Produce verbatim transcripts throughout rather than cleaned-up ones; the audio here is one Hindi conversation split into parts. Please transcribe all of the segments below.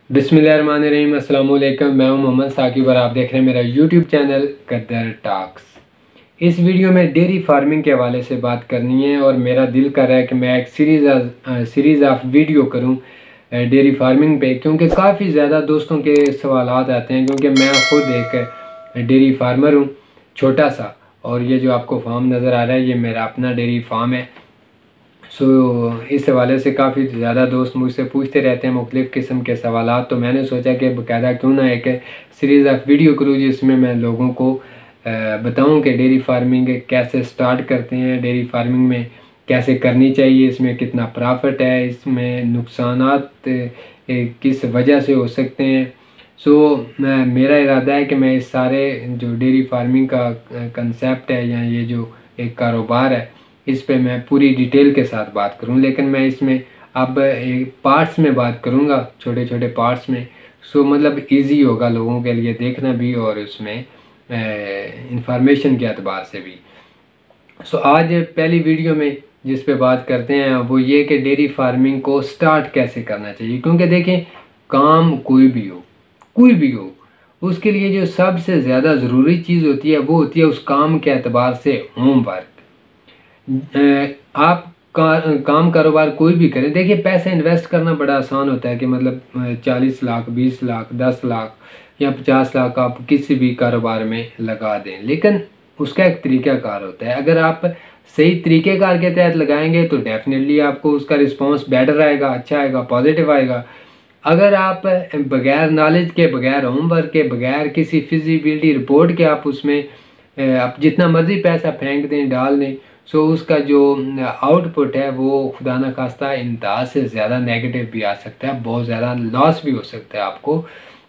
बिस्मिल्लाहिर्रहमानिर्रहीम, अस्सलाम वालेकुम। मैं हूं मोहम्मद साकिब और आप देख रहे हैं मेरा यूट्यूब चैनल गद्दार टॉक्स। इस वीडियो में डेयरी फार्मिंग के हवाले से बात करनी है और मेरा दिल कर रहा है कि मैं एक सीरीज़ सीरीज़ ऑफ वीडियो करूं डेयरी फार्मिंग पे, क्योंकि काफ़ी ज़्यादा दोस्तों के सवाल आते हैं। क्योंकि मैं ख़ुद एक डेयरी फार्मर हूं, छोटा सा, और ये जो आपको फार्म नज़र आ रहा है ये मेरा अपना डेयरी फार्म है। सो so, इस हवाले से काफ़ी ज़्यादा दोस्त मुझसे पूछते रहते हैं मुख्तलिफ़ किस्म के सवालात, तो मैंने सोचा कि बाकायदा क्यों ना एक सीरीज़ ऑफ वीडियो करूँ जिसमें मैं लोगों को बताऊं कि डेयरी फार्मिंग कैसे स्टार्ट करते हैं, डेयरी फार्मिंग में कैसे करनी चाहिए, इसमें कितना प्रॉफिट है, इसमें नुकसानात किस वजह से हो सकते हैं। सो so, मेरा इरादा है कि मैं इस सारे जो डेयरी फार्मिंग का कंसेप्ट है या ये जो एक कारोबार है इस पे मैं पूरी डिटेल के साथ बात करूं, लेकिन मैं इसमें अब एक पार्ट्स में बात करूंगा, छोटे छोटे पार्ट्स में। सो मतलब इजी होगा लोगों के लिए देखना भी और उसमें इंफॉर्मेशन के अतबार से भी। सो आज पहली वीडियो में जिस पे बात करते हैं वो ये कि डेयरी फार्मिंग को स्टार्ट कैसे करना चाहिए। क्योंकि देखें, काम कोई भी हो कोई भी हो उसके लिए जो सबसे ज़्यादा ज़रूरी चीज़ होती है वो होती है उस काम के अतबार से होमवर्क। आप का, काम कारोबार कोई भी करें, देखिए पैसे इन्वेस्ट करना बड़ा आसान होता है कि मतलब चालीस लाख बीस लाख दस लाख या पचास लाख आप किसी भी कारोबार में लगा दें, लेकिन उसका एक तरीक़ाकार होता है। अगर आप सही तरीक़ेकार के तहत लगाएंगे तो डेफिनेटली आपको उसका रिस्पांस बेटर आएगा, अच्छा आएगा, पॉजिटिव आएगा। अगर आप बगैर नॉलेज के, बगैर होमवर्क के, बगैर किसी फिजिबिलिटी रिपोर्ट के आप उसमें आप जितना मर्ज़ी पैसा फेंक दें, डाल दें, सो उसका जो आउटपुट है वो खुदा न खास्ता इंतहा से ज़्यादा नेगेटिव भी आ सकता है, बहुत ज़्यादा लॉस भी हो सकता है आपको।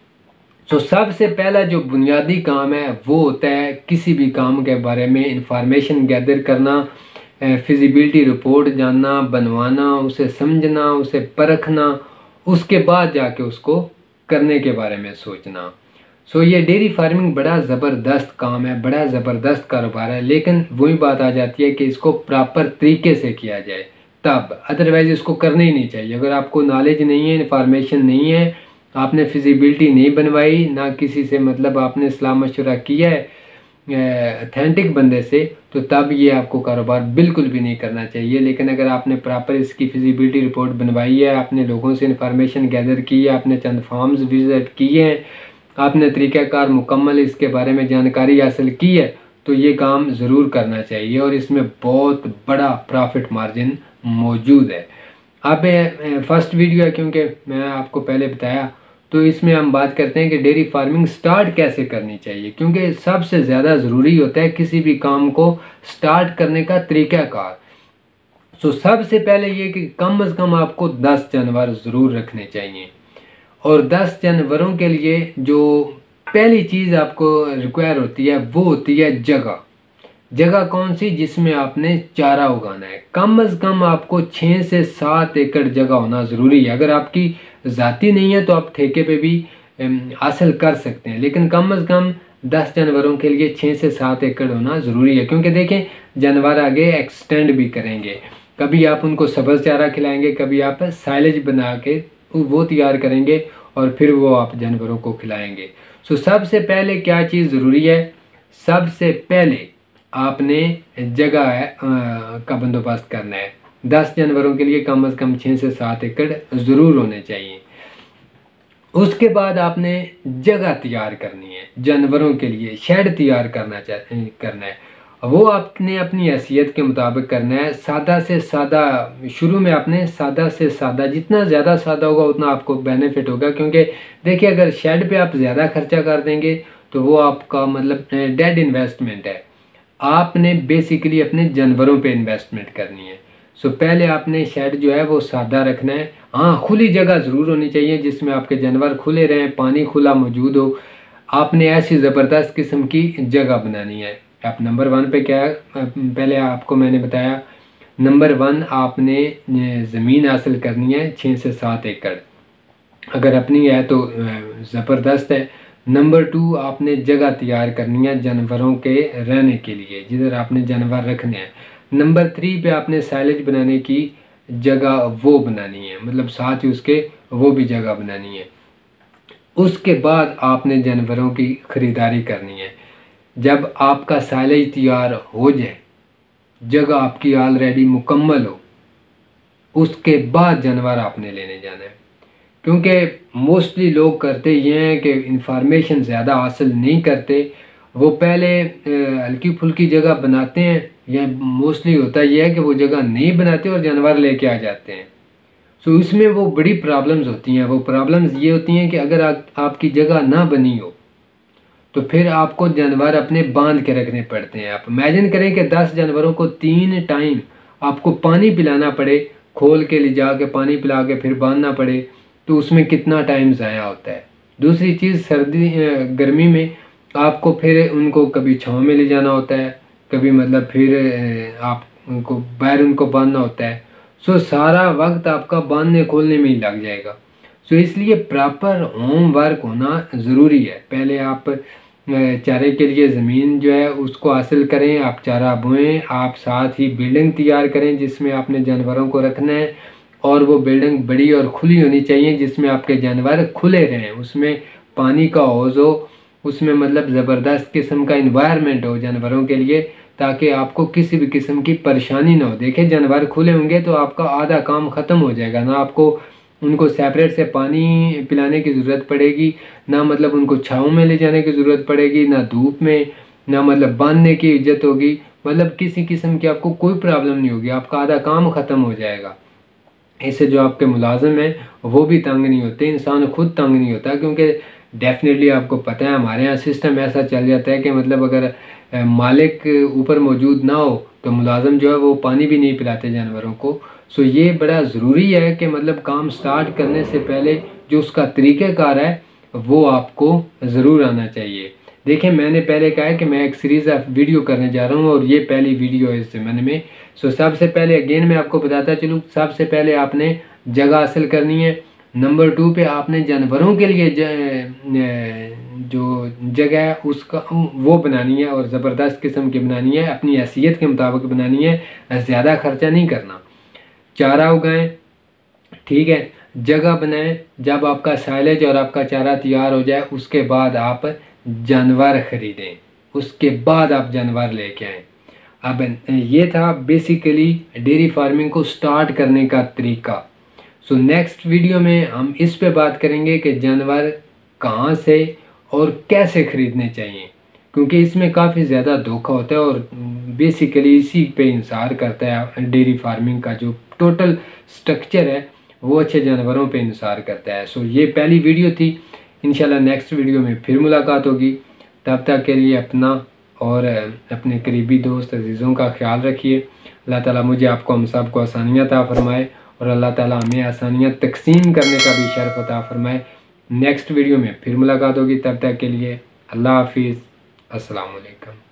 सो सबसे पहला जो बुनियादी काम है वो होता है किसी भी काम के बारे में इंफॉर्मेशन गैदर करना, फिजिबिलिटी रिपोर्ट जानना, बनवाना, उसे समझना, उसे परखना, उसके बाद जाके उसको करने के बारे में सोचना। सो so, ये डेयरी फार्मिंग बड़ा ज़बरदस्त काम है, बड़ा ज़बरदस्त कारोबार है, लेकिन वही बात आ जाती है कि इसको प्रॉपर तरीके से किया जाए तब, अदरवाइज़ इसको करना ही नहीं चाहिए। अगर आपको नॉलेज नहीं है, इन्फॉर्मेशन नहीं है, आपने फिजिबिलिटी नहीं बनवाई, ना किसी से मतलब आपने सलाह मशवरा किया है अथेंटिक बंदे से, तो तब ये आपको कारोबार बिल्कुल भी नहीं करना चाहिए। लेकिन अगर आपने प्रॉपर इसकी फिजिबिलिटी रिपोर्ट बनवाई है, आपने लोगों से इन्फॉर्मेशन गैदर की है, आपने चंद फार्म्स विज़िट किए हैं, आपने तरीक़ाकार मुकम्मल इसके बारे में जानकारी हासिल की है, तो ये काम ज़रूर करना चाहिए और इसमें बहुत बड़ा प्रॉफिट मार्जिन मौजूद है। अब फर्स्ट वीडियो है क्योंकि मैं आपको पहले बताया, तो इसमें हम बात करते हैं कि डेयरी फार्मिंग स्टार्ट कैसे करनी चाहिए। क्योंकि सबसे ज़्यादा ज़रूरी होता है किसी भी काम को स्टार्ट करने का तरीक़ाकार। सो सबसे पहले ये कि कम अज़ कम आपको दस जानवर ज़रूर रखने चाहिए, और दस जानवरों के लिए जो पहली चीज़ आपको रिक्वायर होती है वो होती है जगह। जगह कौन सी? जिसमें आपने चारा उगाना है। कम अज़ कम आपको छः से सात एकड़ जगह होना ज़रूरी है। अगर आपकी ज़ाती नहीं है तो आप ठेके पे भी हासिल कर सकते हैं, लेकिन कम अज़ कम दस जानवरों के लिए छः से सात एकड़ होना ज़रूरी है। क्योंकि देखें, जानवर आगे एक्सटेंड भी करेंगे, कभी आप उनको सब्ज़ चारा खिलाएंगे, कभी आप साइलेज बना के वो तैयार करेंगे और फिर वो आप जानवरों को खिलाएंगे। सो सबसे पहले क्या चीज़ ज़रूरी है? सबसे पहले आपने जगह है आ, का बंदोबस्त करना है। दस जानवरों के लिए कम से कम छः से सात एकड़ ज़रूर होने चाहिए। उसके बाद आपने जगह तैयार करनी है, जानवरों के लिए शेड तैयार करना चाहिए करना है। वो आपने अपनी हैसियत के मुताबिक करना है, सादा से सादा। शुरू में आपने सादा से सादा, जितना ज़्यादा सादा होगा उतना आपको बेनिफिट होगा। क्योंकि देखिए, अगर शेड पे आप ज़्यादा खर्चा कर देंगे तो वो आपका मतलब डेड इन्वेस्टमेंट है। आपने बेसिकली अपने जानवरों पे इन्वेस्टमेंट करनी है। सो पहले आपने शेड जो है वो सादा रखना है। हाँ, खुली जगह ज़रूर होनी चाहिए जिसमें आपके जानवर खुले रहें, पानी खुला मौजूद हो। आपने ऐसी ज़बरदस्त किस्म की जगह बनानी है। आप नंबर वन पे क्या है, पहले आपको मैंने बताया, नंबर वन आपने ज़मीन हासिल करनी है छः से सात एकड़। अगर अपनी है तो ज़बरदस्त है। नंबर टू, आपने जगह तैयार करनी है जानवरों के रहने के लिए, जिधर आपने जानवर रखने हैं। नंबर थ्री पे आपने साइलेज बनाने की जगह वो बनानी है, मतलब साथ ही उसके वो भी जगह बनानी है। उसके बाद आपने जानवरों की ख़रीदारी करनी है। जब आपका साइलेज तैयार हो जाए, जगह आपकी ऑलरेडी मुकम्मल हो, उसके बाद जानवर आपने लेने जाना है। क्योंकि मोस्टली लोग करते ये हैं कि इंफॉर्मेशन ज़्यादा हासिल नहीं करते, वो पहले हल्की फुल्की जगह बनाते हैं, या मोस्टली होता ये है कि वो जगह नहीं बनाते और जानवर लेके आ जाते हैं। सो इसमें वो बड़ी प्रॉब्लम्स होती हैं। वो प्रॉब्लम्स ये होती हैं कि अगर आ, आपकी जगह ना बनी हो तो फिर आपको जानवर अपने बांध के रखने पड़ते हैं। आप इमेजिन करें कि दस जानवरों को तीन टाइम आपको पानी पिलाना पड़े, खोल के ले जा के पानी पिला के फिर बांधना पड़े, तो उसमें कितना टाइम ज़ाया होता है। दूसरी चीज़, सर्दी गर्मी में आपको फिर उनको कभी छाँव में ले जाना होता है, कभी मतलब फिर आप उनको बाहर उनको बांधना होता है। सो सारा वक्त आपका बांधने खोलने में ही लग जाएगा। सो इसलिए प्रॉपर होम वर्क होना ज़रूरी है। पहले आप चारे के लिए ज़मीन जो है उसको हासिल करें, आप चारा बोएं, आप साथ ही बिल्डिंग तैयार करें जिसमें आपने जानवरों को रखना है, और वो बिल्डिंग बड़ी और खुली होनी चाहिए जिसमें आपके जानवर खुले रहें, उसमें पानी का हौज हो, उसमें मतलब ज़बरदस्त किस्म का इन्वायरमेंट हो जानवरों के लिए, ताकि आपको किसी भी किस्म की परेशानी ना हो। देखिए, जानवर खुले होंगे तो आपका आधा काम ख़त्म हो जाएगा, ना आपको उनको सेपरेट से पानी पिलाने की ज़रूरत पड़ेगी, ना मतलब उनको छाँव में ले जाने की ज़रूरत पड़ेगी, ना धूप में, ना मतलब बांधने की इज्जत होगी। मतलब किसी किस्म की आपको कोई प्रॉब्लम नहीं होगी, आपका आधा काम ख़त्म हो जाएगा। इससे जो आपके मुलाजिम हैं वो भी तंग नहीं होते, इंसान खुद तंग नहीं होता। क्योंकि डेफिनेटली आपको पता है हमारे यहाँ सिस्टम ऐसा चल जाता है कि मतलब अगर मालिक ऊपर मौजूद ना हो तो मुलाजिम जो है वो पानी भी नहीं पिलाते जानवरों को। सो ये बड़ा ज़रूरी है कि मतलब काम स्टार्ट करने से पहले जो उसका तरीक़ाकार है वो आपको ज़रूर आना चाहिए। देखिए, मैंने पहले कहा है कि मैं एक सीरीज़ ऑफ वीडियो करने जा रहा हूँ और ये पहली वीडियो है इस ज़माने में। सो सबसे पहले अगेन मैं आपको बताता चलूँ, सबसे पहले आपने जगह हासिल करनी है। नंबर टू पे आपने जानवरों के लिए जो जगह है उसका वो बनानी है, और ज़बरदस्त किस्म की बनानी है, अपनी हैसियत के मुताबिक बनानी है, ज़्यादा खर्चा नहीं करना। चारा उगाएं, ठीक है, जगह बनाएं। जब आपका साइलेज और आपका चारा तैयार हो जाए उसके बाद आप जानवर ख़रीदें, उसके बाद आप जानवर लेके आएँ। अब ये था बेसिकली डेयरी फार्मिंग को स्टार्ट करने का तरीका। सो नेक्स्ट वीडियो में हम इस पे बात करेंगे कि जानवर कहाँ से और कैसे ख़रीदने चाहिए, क्योंकि इसमें काफ़ी ज़्यादा धोखा होता है और बेसिकली इसी पे इंसार करता है डेयरी फार्मिंग का जो टोटल स्ट्रक्चर है वो अच्छे जानवरों पे इंसार करता है। सो ये पहली वीडियो थी, इंशाल्लाह नेक्स्ट वीडियो में फिर मुलाकात होगी। तब तक के लिए अपना और अपने करीबी दोस्त अजीज़ों का ख्याल रखिए। अल्लाह ताला मुझे आपको हम सब को आसानियाँ अता फरमाए, और अल्लाह ताला हमें आसानियाँ तकसीम करने का भी शर्फ अता फरमाए। नेक्स्ट वीडियो में फिर मुलाकात होगी, तब तक के लिए अल्लाह हाफिज़, अस्सलाम वालेकुम।